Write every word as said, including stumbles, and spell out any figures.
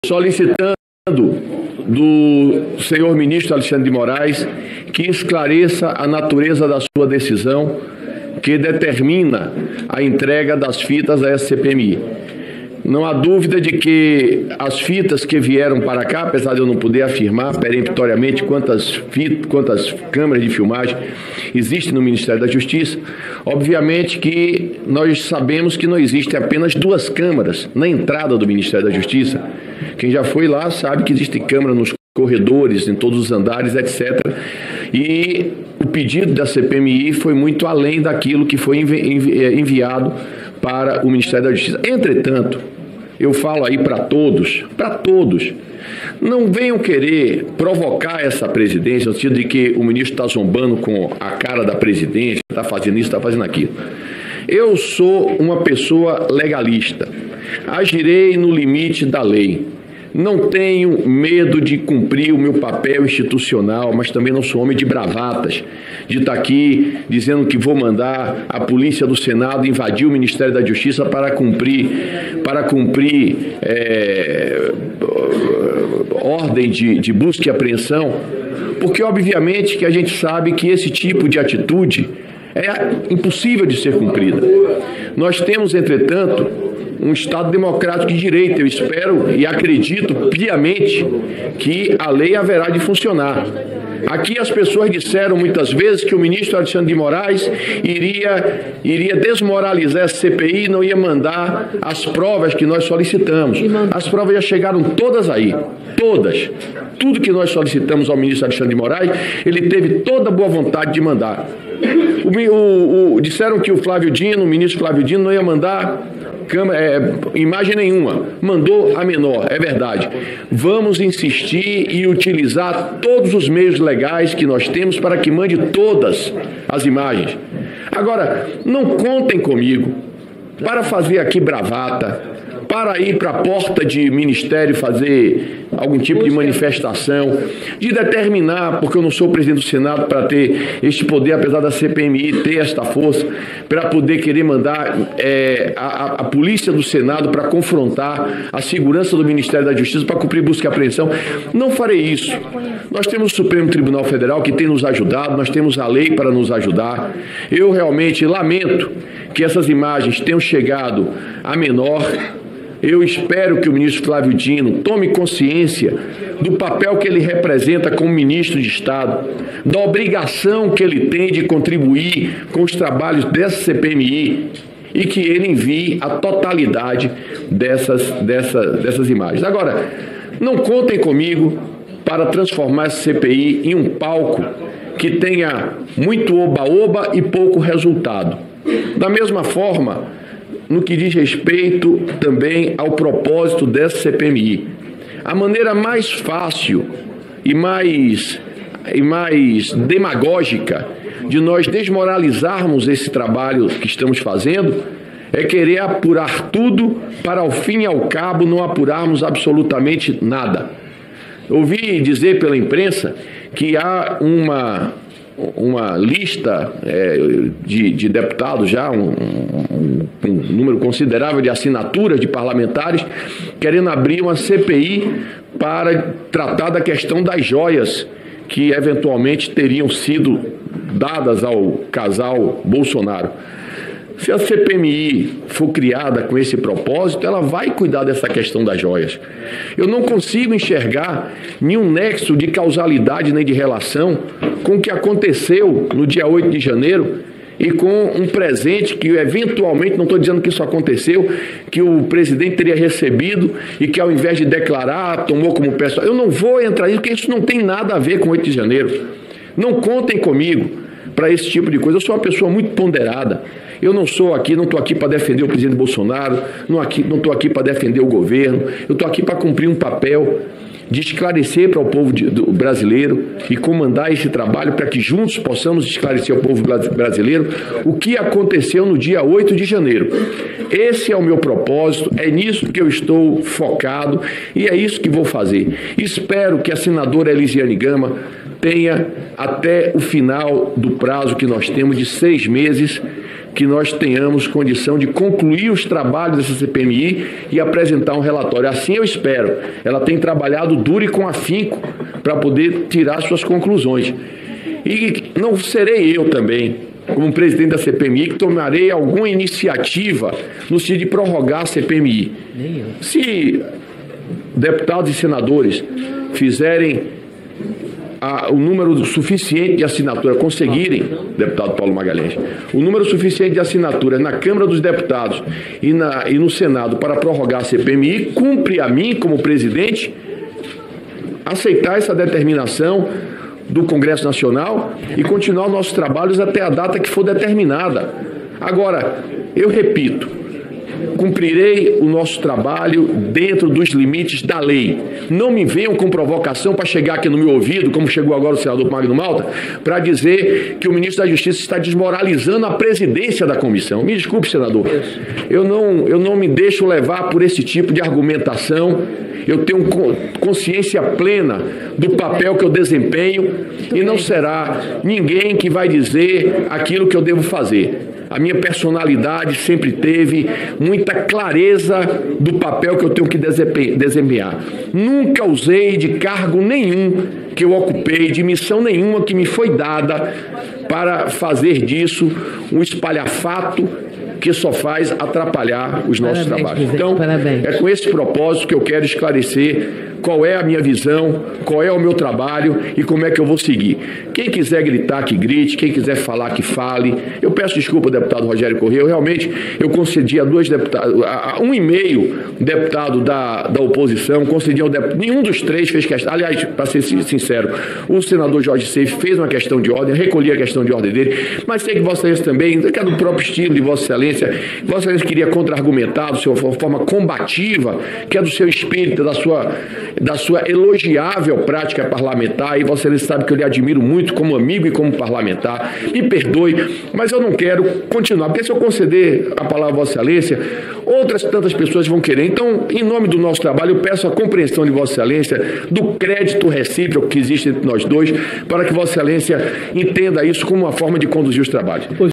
solicitando do senhor ministro Alexandre de Moraes que esclareça a natureza da sua decisão que determina a entrega das fitas à C P M I. Não há dúvida de que as fitas que vieram para cá, apesar de eu não poder afirmar peremptoriamente quantas, fitas, quantas câmeras de filmagem existem no Ministério da Justiça, obviamente que nós sabemos que não existem apenas duas câmeras na entrada do Ministério da Justiça. Quem já foi lá sabe que existem câmeras nos corredores, em todos os andares, etcétera. E o pedido da C P M I foi muito além daquilo que foi envi envi enviado para o Ministério da Justiça. Entretanto, eu falo aí para todos, para todos, não venham querer provocar essa presidência, no sentido de que o ministro está zombando com a cara da presidência, está fazendo isso, está fazendo aquilo. Eu sou uma pessoa legalista, agirei no limite da lei. Não tenho medo de cumprir o meu papel institucional, mas também não sou homem de bravatas, de estar aqui dizendo que vou mandar a polícia do Senado invadir o Ministério da Justiça para cumprir, para cumprir é, ordem de, de busca e apreensão, porque obviamente que a gente sabe que esse tipo de atitude é impossível de ser cumprida. Nós temos, entretanto, um Estado democrático de direito. Eu espero e acredito piamente que a lei haverá de funcionar. Aqui as pessoas disseram muitas vezes que o ministro Alexandre de Moraes iria, iria desmoralizar a C P I e não ia mandar as provas que nós solicitamos. As provas já chegaram todas aí, todas. Tudo que nós solicitamos ao ministro Alexandre de Moraes, ele teve toda a boa vontade de mandar. O, o, o, disseram que o Flávio Dino, o ministro Flávio Dino, não ia mandar câmera, é, imagem nenhuma, mandou a menor, é verdade. Vamos insistir e utilizar todos os meios legais que nós temos para que mande todas as imagens. Agora, não contem comigo para fazer aqui bravata, para ir para a porta de ministério fazer algum tipo de manifestação, de determinar, porque eu não sou presidente do Senado para ter este poder, apesar da C P M I ter esta força, para poder querer mandar é, a, a polícia do Senado para confrontar a segurança do Ministério da Justiça para cumprir busca e apreensão. Não farei isso. Nós temos o Supremo Tribunal Federal que tem nos ajudado, nós temos a lei para nos ajudar. Eu realmente lamento que essas imagens tenham chegado a menor. Eu espero que o ministro Flávio Dino tome consciência do papel que ele representa como ministro de Estado, da obrigação que ele tem de contribuir com os trabalhos dessa C P M I e que ele envie a totalidade dessas, dessa, dessas imagens. Agora, não contem comigo para transformar essa C P I em um palco que tenha muito oba-oba e pouco resultado. Da mesma forma, no que diz respeito também ao propósito dessa C P M I. A maneira mais fácil e mais, e mais demagógica de nós desmoralizarmos esse trabalho que estamos fazendo é querer apurar tudo para, ao fim e ao cabo, não apurarmos absolutamente nada. Ouvi dizer pela imprensa que há uma... uma lista é, de, de deputados já, um, um, um número considerável de assinaturas de parlamentares querendo abrir uma C P I para tratar da questão das joias que eventualmente teriam sido dadas ao casal Bolsonaro. Se a C P M I for criada com esse propósito, ela vai cuidar dessa questão das joias. Eu não consigo enxergar nenhum nexo de causalidade nem de relação com o que aconteceu no dia oito de janeiro e com um presente que eventualmente, não estou dizendo que isso aconteceu, que o presidente teria recebido e que ao invés de declarar, tomou como pessoal. Eu não vou entrar nisso, porque isso não tem nada a ver com oito de janeiro. Não contem comigo para esse tipo de coisa. Eu sou uma pessoa muito ponderada. Eu não sou aqui, não estou aqui para defender o presidente Bolsonaro, não estou aqui para defender o governo, eu estou aqui para cumprir um papel de esclarecer para o povo de, do, brasileiro e comandar esse trabalho para que juntos possamos esclarecer ao povo brasileiro o que aconteceu no dia oito de janeiro. Esse é o meu propósito, é nisso que eu estou focado e é isso que vou fazer. Espero que a senadora Elisiane Gama tenha até o final do prazo que nós temos de seis meses que nós tenhamos condição de concluir os trabalhos dessa C P M I e apresentar um relatório. Assim eu espero. Ela tem trabalhado duro e com afinco para poder tirar suas conclusões. E não serei eu também, como presidente da C P M I, que tomarei alguma iniciativa no sentido de prorrogar a C P M I. Se deputados e senadores fizerem a, o número suficiente de assinaturas, conseguirem, deputado Paulo Magalhães, o número suficiente de assinaturas na Câmara dos Deputados e, na, e no Senado para prorrogar a C P M I, cumpre a mim, como presidente, aceitar essa determinação do Congresso Nacional e continuar os nossos trabalhos até a data que for determinada. Agora, eu repito, cumprirei o nosso trabalho dentro dos limites da lei. Não me venham com provocação para chegar aqui no meu ouvido, como chegou agora o senador Magno Malta, para dizer que o ministro da Justiça está desmoralizando a presidência da comissão. Me desculpe, senador. Eu não, eu não me deixo levar por esse tipo de argumentação. Eu tenho consciência plena do papel que eu desempenho e não será ninguém que vai dizer aquilo que eu devo fazer. A minha personalidade sempre teve muita clareza do papel que eu tenho que desempenhar. Nunca usei de cargo nenhum que eu ocupei, de missão nenhuma que me foi dada para fazer disso um espalhafato que só faz atrapalhar os nossos Parabéns, trabalhos. Então, Parabéns. É com esse propósito que eu quero esclarecer qual é a minha visão, qual é o meu trabalho e como é que eu vou seguir. Quem quiser gritar, que grite, quem quiser falar, que fale. Eu peço desculpa ao deputado Rogério Corrêa, eu realmente eu concedi a dois deputados, a um e meio deputado da, da oposição, concedi ao deputado, nenhum dos três fez questão, aliás, para ser sincero, o senador Jorge Seif fez uma questão de ordem, recolhi a questão de ordem dele, mas sei que Vossa Excelência também, que é do próprio estilo de Vossa Excelência, Vossa Excelência queria contra-argumentar de sua forma combativa, que é do seu espírito, da sua da sua elogiável prática parlamentar, e Vossa Excelência sabe que eu lhe admiro muito como amigo e como parlamentar. Me perdoe, mas eu não quero continuar, porque se eu conceder a palavra a Vossa Excelência, outras tantas pessoas vão querer. Então, em nome do nosso trabalho, eu peço a compreensão de Vossa Excelência do crédito recíproco que existe entre nós dois, para que Vossa Excelência entenda isso como uma forma de conduzir os trabalhos.